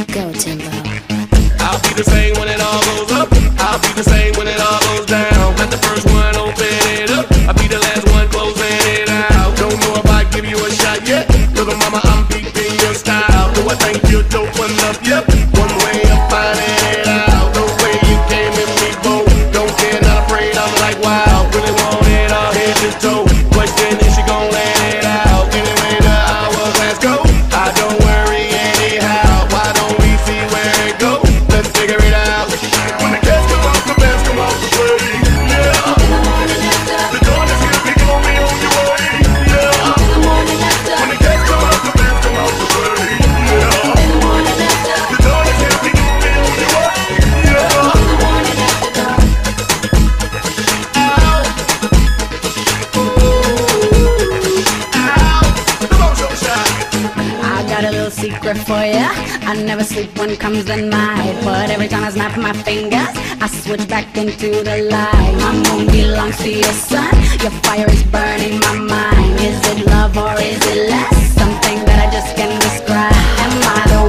Go, Timbo. I'll be the same when it all goes up. I'll be the same when it all goes down. Not the first one, open it up. I'll be the last one closing it out. Don't know if I give you a shot yet. Little mama, I'm beating your style. Do I think you're dope enough? Yep. One way of finding it out. The way you came in me, both. Don't care, not afraid. I'm like, wow. Really want it all head to toe. Question is she gon' let it out? Anyway, the hourglass go. I don't worry anyhow. Why don't we see where it goes? Let's figure it out. When the cats come out, the bands come out the way. Yeah. The dawn is here, we gon' be on your way. Yeah. When the cats come out, the bands come out the way. Yeah. The dawn is here, we gon' be on your way. Yeah. Ow. The Moncha shot. I got a little secret for ya. I never sleep when comes the night, but every time I snap my fingers, I switch back into the light. My moon belongs to your sun. Your fire is burning my mind. Is it love or is it less? Something that I just can't describe. Am I the